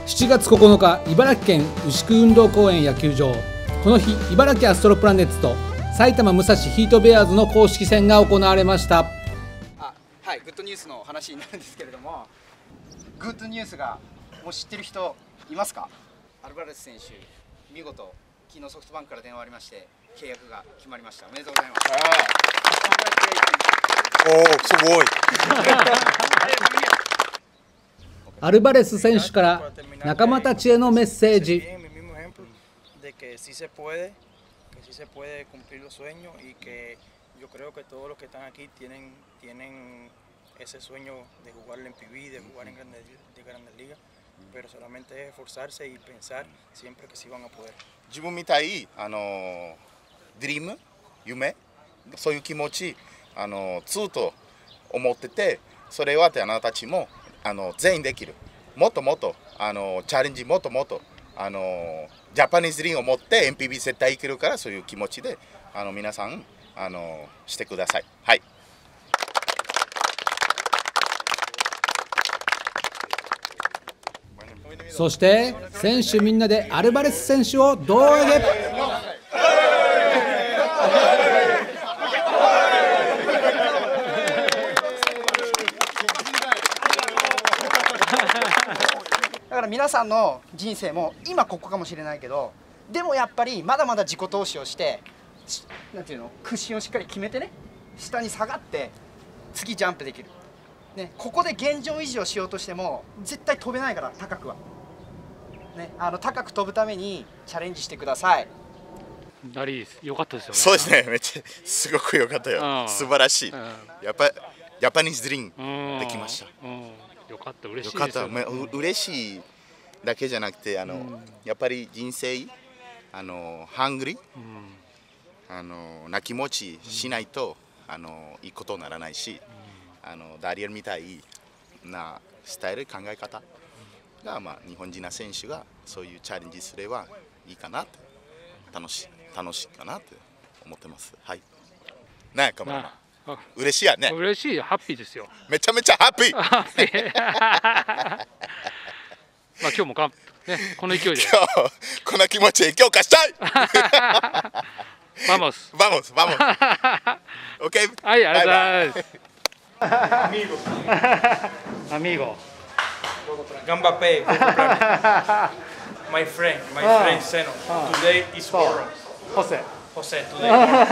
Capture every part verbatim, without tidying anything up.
しちがつここのか、茨城県牛久運動公園野球場。この日、茨城アストロプラネッツと埼玉武蔵ヒートベアーズの公式戦が行われました。 あ、はい、グッドニュースの話になるんですけれども、グッドニュースがもう知ってる人いますか？アルバレス選手、見事昨日ソフトバンクから電話ありまして契約が決まりました。おめでとうございます。 おー、すごい。 アルバレス選手から仲間たちへのメッセージ。 自分みたいあのドリーム、夢、そういう気持ちあのずっと思ってて、それはあなたたちもあの全員できる。もっともっとあのチャレンジもっともっとあのジャパニーズリーグを持って エヌピービー 絶対いけるから、そういう気持ちであの皆さんあのしてください。はい。 そして選手みんなでアルバレス選手を胴上げ。 だから皆さんの人生も今ここかもしれないけど、でもやっぱりまだまだ自己投資をして、なんていうの、屈伸をしっかり決めてね、下に下がって次ジャンプできる、ね、ここで現状維持をしようとしても絶対飛べないから、高くは、ね、あの高く飛ぶためにチャレンジしてください。 ダリー良かったですよね。 そうですね、めっちゃすごく良かったよ。素晴らしい。やっぱジャパニーズドリームできました。 よかった、嬉しいですよね。 よかった、嬉しいだけじゃなくて、あの、うん、やっぱり人生あのハングリー、うん、あのな気持ちしないと、うん、あのいいことにならないし、うん、あのダリエルみたいなスタイル、考え方が、まあ、日本人の選手がそういうチャレンジすればいいかなって、楽しい楽しいかなって思ってます。はい。ね、カメラマン。嬉しいやね。 嬉しい、ハッピーですよ。 めちゃめちゃハッピー。ハッピー。 まあ今日もかん、ね、この勢いで。 今日この気持ちで今日貸したい。 バモス。 バモス、バモス。オッケー。 はい、ありがとうございます。アミーゴ。アミーゴ。 ガンバペイ。My friend, my friend Seno. Today is Oro. Jose. Jose, today.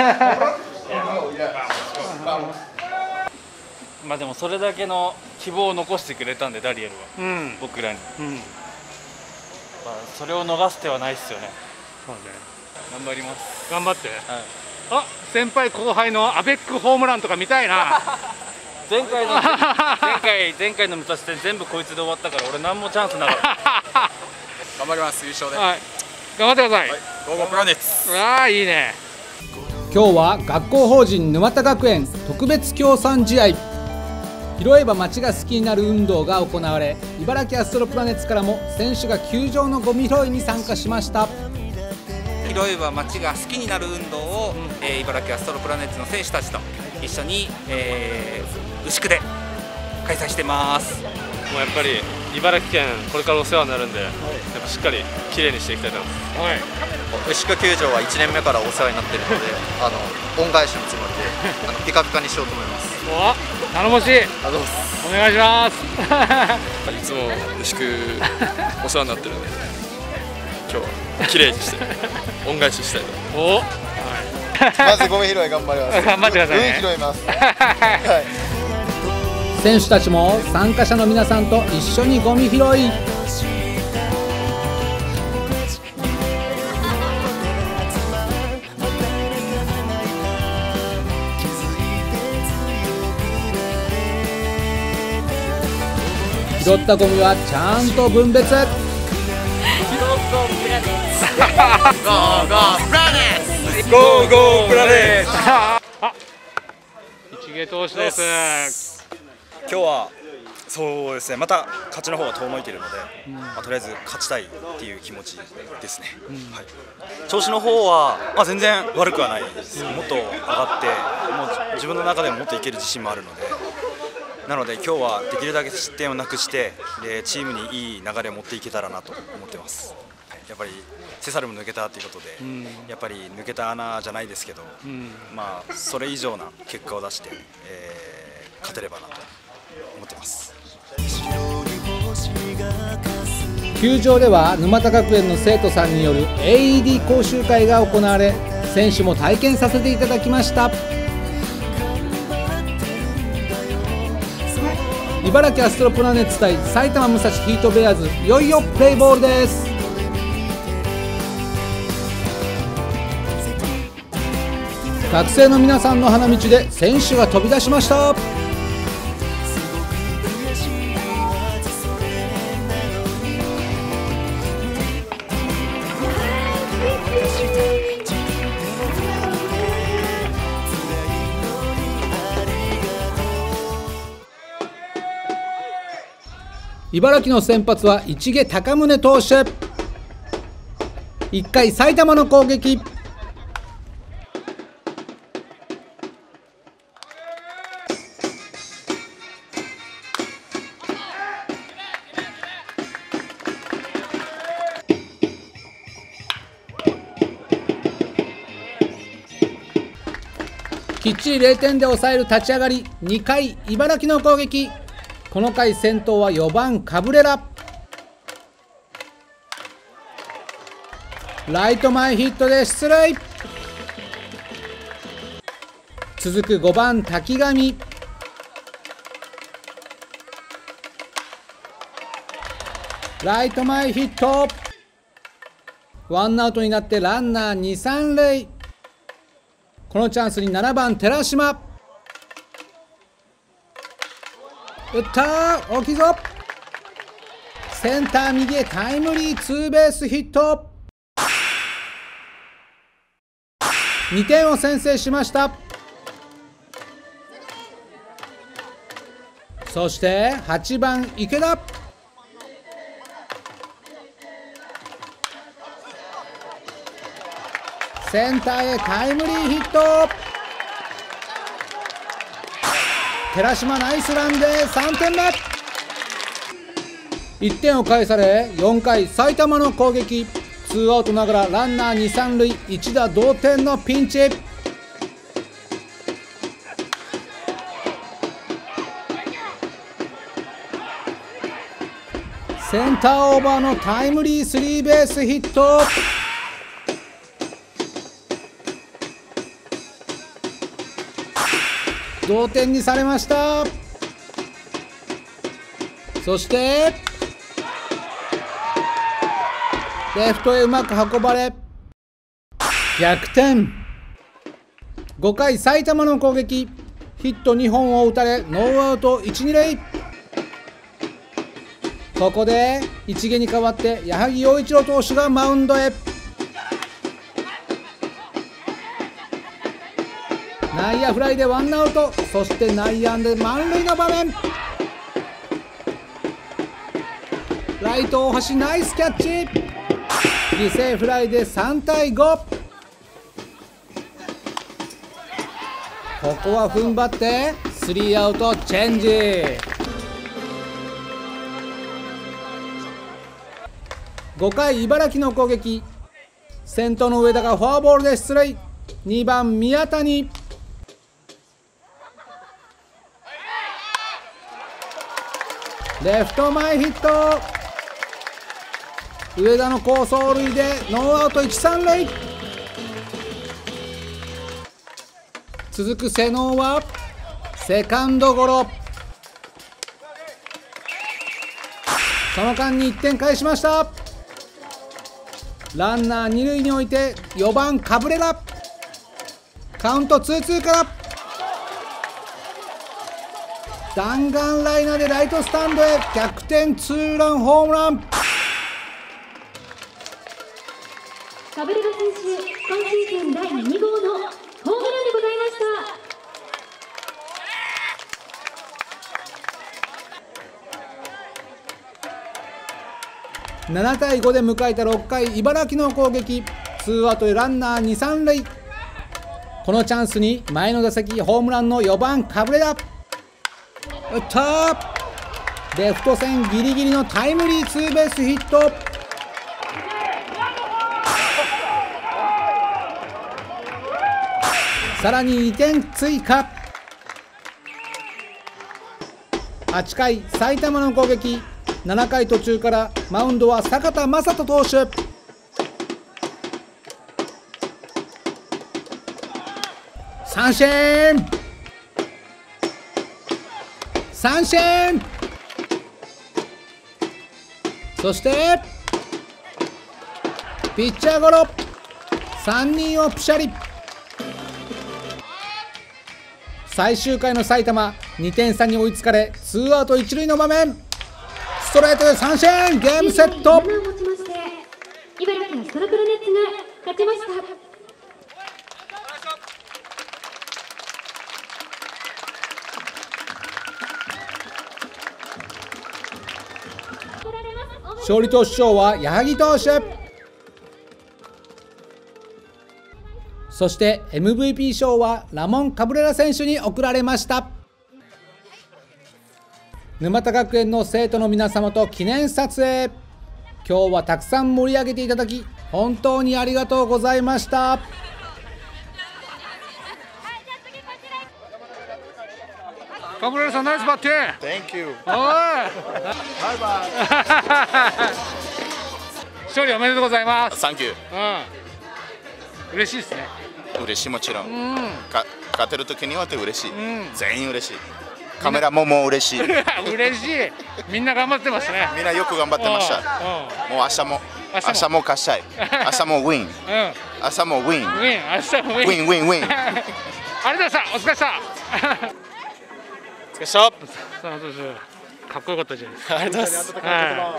まあでもそれだけの希望を残してくれたんで、ダリエルは、うん、僕らに、うん、まあ、それを逃す手はないですよね。 そうね、 頑張ります。 頑張って、はい、 あ、先輩後輩のアベックホームランとか見たいな。 前回の前回前回の武蔵戦全部こいつで終わったから、俺何もチャンスなかった。 頑張ります、優勝で、 はい、頑張ってください。 はい、ゴーゴープラネッツ。 ああ、いいね。今日は学校法人沼田学園特別協賛試合、拾えば街が好きになる運動が行われ、茨城アストロプラネッツからも選手が球場のゴミ拾いに参加しました。 拾えば街が好きになる運動を、うん、えー、茨城アストロプラネッツの選手たちと一緒に、えー、牛久で開催してます。 もうやっぱり茨城県これからお世話になるんで、はい、やっぱしっかりきれいにしていきたいと思います。はい、 牛久球場はいちねんめからお世話になっているので、あの恩返しのつもりであのピカピカにしようと思います。 お、頼もしい。あ、どうもお願いします。 いつも牛久お世話になってるんで、今日はきれいにして恩返ししたいと思います。 お、はい、まずゴミ拾い頑張ります。 頑張ってくださいね。 うん、拾います。はい。 選手たちも参加者の皆さんと一緒にゴミ拾い。拾ったゴミはちゃんと分別。ゴーゴープラネッツ。ゴーゴープラネッツ。ゴーゴープラネッツ。あ、一芸投手です。 今日はそうですね、また勝ちの方が遠のいているので、うん、まあ、とりあえず勝ちたいっていう気持ちですね。うん、はい、調子の方は、まあ、全然悪くはないです。もっと上がって、もう自分の中でももっといける自信もあるので、 なので今日はできるだけ失点をなくしてでチームにいい流れを持っていけたらなと思ってます。やっぱりセサルも抜けたということで、うん、やっぱり抜けた穴じゃないですけど、うん、まあそれ以上な結果を出して、えー、勝てればなと思ってます。 球場では沼田学園の生徒さんによる エーイーディー 講習会が行われ、選手も体験させていただきました。茨城アストロプラネッツ対埼玉武蔵ヒートベアーズ、いよいよプレイボールです。学生の皆さんの花道で選手が飛び出しました。茨城の先発は市毛高宗投手。いっかい埼玉の攻撃。きっちりれいてんで抑える立ち上がり。にかい茨城の攻撃。この回先頭はよばんカブレラ。ライト前ヒットで出塁。続くごばん滝上。ライト前ヒット。ワンアウトになってランナーに、さん塁。このチャンスにななばん寺島。打ったー、大きいぞ。センター右へタイムリーツーベースヒット。にてんを先制しました。そしてはちばん池田。センターへタイムリーヒット。寺島ナイスランでさんてんめ。いってんを返されよんかい埼玉の攻撃。ツーアウトながらランナーに、さん塁、一打同点のピンチ。センターオーバーのタイムリースリーベースヒット。同点にされました。そしてレフトへうまく運ばれ逆転。ごかい埼玉の攻撃。ヒットにほんを打たれノーアウトいち、に塁。ここで市毛に代わって矢作陽一郎投手がマウンドへ。内野フライでワンアウト。そして内野で満塁の場面。ライト大橋ナイスキャッチ。犠牲フライでさんたいご。ここは踏ん張ってスリーアウトチェンジ。ごかい茨城の攻撃。先頭の上田がフォアボールで出塁。にばん宮谷。レフト前ヒット。上田の好走塁でノーアウトいち、さん塁。続く瀬能はセカンドゴロ。その間にいってん返しました。ランナーに塁に置いてよばんカブレラ。カウントツーツーから。弾丸ライナーでライトスタンドへ逆転ツーランホームラン。 カブレラ選手、今シーズンだいに号のホームランでございました。ななたいごで迎えたろっかい茨城の攻撃。ツーアウトでランナーに、さん塁。このチャンスに前の打席ホームランのよばんカブレラ。 打った。レフト線ギリギリのタイムリーツーベースヒット。さらににてん追加。はちかい埼玉の攻撃。ななかい途中からマウンドは坂田将人投手。三振三振。そしてピッチャーゴロ。さんにんをプシャリ。最終回の埼玉にてん差に追いつかれ、ツーアウト一塁の場面。ストレートで三振。ゲームセット。 茨城アストロプラネッツが勝ちました。 勝利投手賞は矢作投手。そして エムブイピー 賞はラモン・カブレラ選手に贈られました。沼田学園の生徒の皆様と記念撮影。今日はたくさん盛り上げていただき本当にありがとうございました。 カブレラさん、ナイスバッティング。 Thank you。 おいバイバイ。勝利おめでとうございます。 Thank you。 うん、嬉しいですね。 嬉しい、もちろん、 うん、 か勝てる時には嬉しい、 うん、 全員嬉しい。カメラももう嬉しい。 嬉しい。みんな頑張ってましたね。 みんなよく頑張ってました。もう明日も明日も勝ちたい。明日もウィン、明日もウィン、ウィン、 明日もウィン、 ウィンウィンウィン。 ありがとうございました。お疲れした。 お疲れした。 かっこよかったじゃないですか。 ありがとうございます。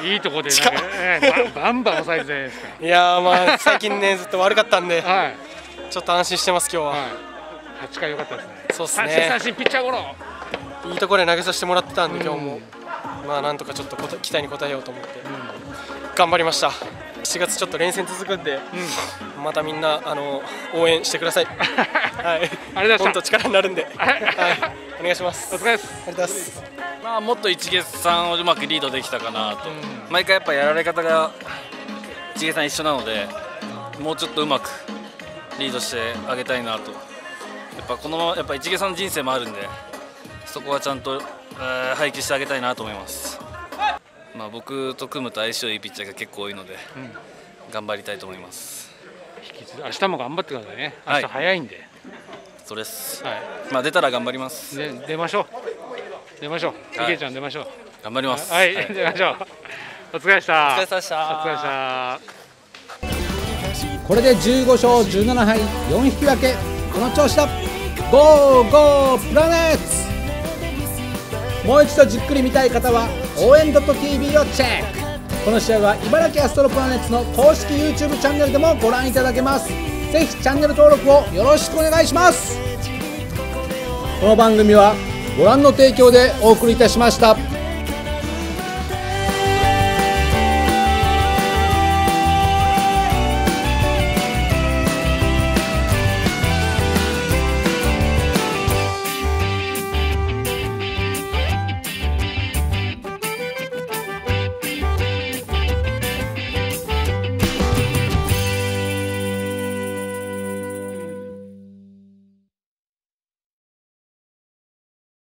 いいとこでね、バンバン抑えてじゃないですか。 いやー、まあ最近ねずっと悪かったんで、ちょっと安心してます今日は。はちかい良かったですね。 そうですね。 三振三振ピッチャーゴロ。 いいところで投げさせてもらってたんで今日もまあなんとかちょっと期待に応えようと思って頑張りました。しちがつちょっと連戦続くんで、またみんなあの応援してください。はい。 ありがとうございました。 本当力になるんで、はい、お願いします。 お疲れです。 ありがとうございます。 まあもっと一月さんをうまくリードできたかなと。毎回やっぱやられ方が一月さん一緒なので、もうちょっとうまくリードしてあげたいなと。やっぱこのやっぱ一月さんの人生もあるんで、そこはちゃんと、えー、配球してあげたいなと思います。まあ僕と組むと相性いいピッチャーが結構多いので、うん、頑張りたいと思います。 引き続き明日も頑張ってくださいね。明日早いんで。はい、 そうです。 はい、 まあ出たら頑張ります。 で出ましょう。出ましょう。池ちゃん出ましょう。 頑張ります。 はい、はい、出ましょう。お疲れでした。 お疲れ様でした。 お疲れ様でした。 これでじゅうごしょうじゅうななはいよん引き分け。この調子だ。ゴーゴープラネッツ。もう一度じっくり見たい方は応援 .tv をチェック。この試合は茨城アストロプラネッツの公式 YouTube チャンネルでもご覧いただけます。ぜひチャンネル登録をよろしくお願いします。この番組はご覧の提供でお送りいたしました。